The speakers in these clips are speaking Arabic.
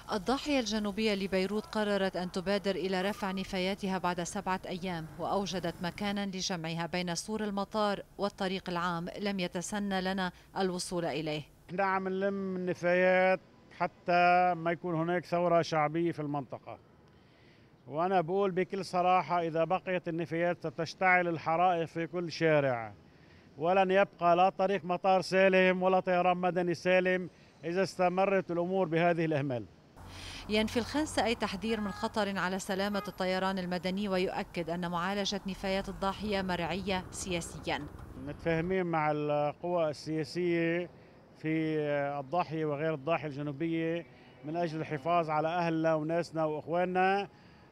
الضاحية الجنوبية لبيروت قررت أن تبادر إلى رفع نفاياتها بعد 7 أيام، وأوجدت مكانا لجمعها بين سور المطار والطريق العام لم يتسنى لنا الوصول إليه. احنا عم نلم النفايات حتى ما يكون هناك ثورة شعبية في المنطقة. وأنا بقول بكل صراحة إذا بقيت النفايات ستشتعل الحرائق في كل شارع، ولن يبقى لا طريق مطار سالم ولا طيران مدني سالم إذا استمرت الأمور بهذه الإهمال. ينفي الخنس أي تحذير من خطر على سلامة الطيران المدني، ويؤكد أن معالجة نفايات الضاحية مرعية سياسيا. متفاهمين مع القوى السياسية في الضاحية وغير الضاحية الجنوبية من أجل الحفاظ على أهلنا وناسنا وإخواننا،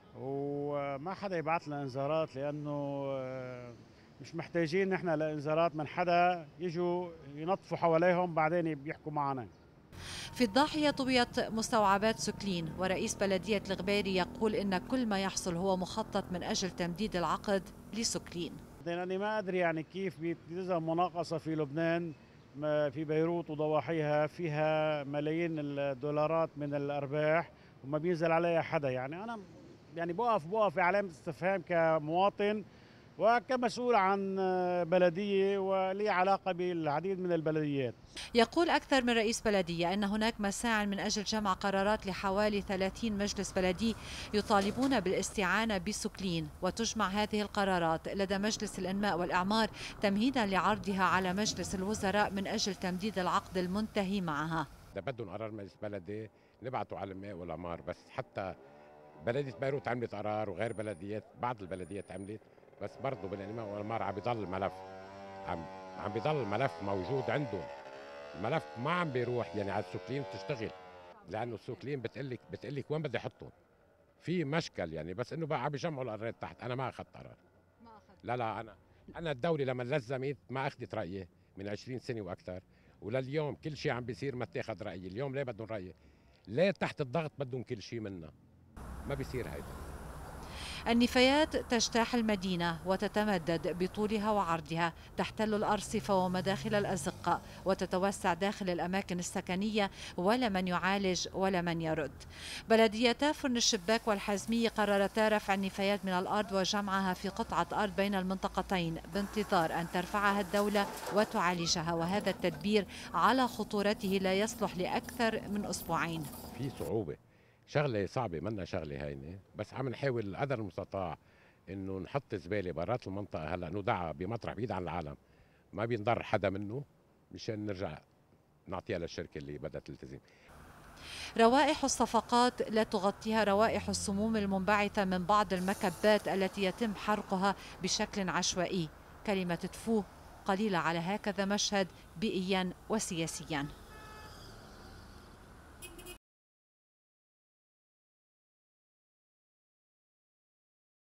وما حدا يبعث لنا إنذارات، لأنه مش محتاجين نحن لإنذارات من حدا يجوا ينطفوا حواليهم بعدين بيحكوا معنا. في الضاحية طويت مستوعبات سكلين، ورئيس بلدية الغبيري يقول إن كل ما يحصل هو مخطط من أجل تمديد العقد لسكلين. أنا ما أدري يعني كيف بيلزم مناقصة في لبنان، في بيروت وضواحيها فيها ملايين الدولارات من الأرباح وما بينزل عليها حدا. يعني أنا يعني بوقف بعلامة استفهام كمواطن وكمسؤول عن بلدية ولي علاقة بالعديد من البلديات. يقول أكثر من رئيس بلدية أن هناك مساع من أجل جمع قرارات لحوالي 30 مجلس بلدي يطالبون بالاستعانة بسكلين، وتجمع هذه القرارات لدى مجلس الإنماء والإعمار تمهيدا لعرضها على مجلس الوزراء من أجل تمديد العقد المنتهي معها. إذا بدهم قرار مجلس بلدي نبعته على الماء والأعمار، بس حتى بلدية بيروت عملت قرار وغير بلديات، بعض البلديات عملت، بس برضه بالإنماء والأعمار عم بيضل الملف، عم عم بيضل الملف موجود عندهم. الملف ما عم بيروح يعني على السوكلين تشتغل، لأنه السوكلين بتقلك وين بدي أحطهم. في مشكل يعني، بس إنه بقى عم بيجمعوا القرارات تحت. أنا ما أخذت قرار. لا أنا الدولة لما لزمت ما أخذت رأيي من 20 سنة وأكثر، ولليوم كل شيء عم بيصير ما اتاخذ رأيي. اليوم ليه بدهم رأيي؟ ليه تحت الضغط بدهم كل شيء منا؟ ما بيصير هيدا. النفايات تجتاح المدينة وتتمدد بطولها وعرضها، تحتل الأرصفة ومداخل الأزقة، وتتوسع داخل الأماكن السكنية، ولا من يعالج ولا من يرد. بلديتا فرن الشباك والحزمية قررتا رفع النفايات من الأرض وجمعها في قطعة أرض بين المنطقتين بانتظار أن ترفعها الدولة وتعالجها، وهذا التدبير على خطورته لا يصلح لأكثر من أسبوعين. في صعوبة، شغلة صعبة، منا شغلة هينة، بس عم نحاول قدر المستطاع انه نحط زبالة برات المنطقة. هلا نودعها بمطرح بعيد عن العالم ما بينضر حدا منه، مشان نرجع نعطيها للشركة اللي بدها تلتزم. روائح الصفقات لا تغطيها روائح السموم المنبعثة من بعض المكبات التي يتم حرقها بشكل عشوائي. كلمة تفوه قليلة على هكذا مشهد بيئيا وسياسيا.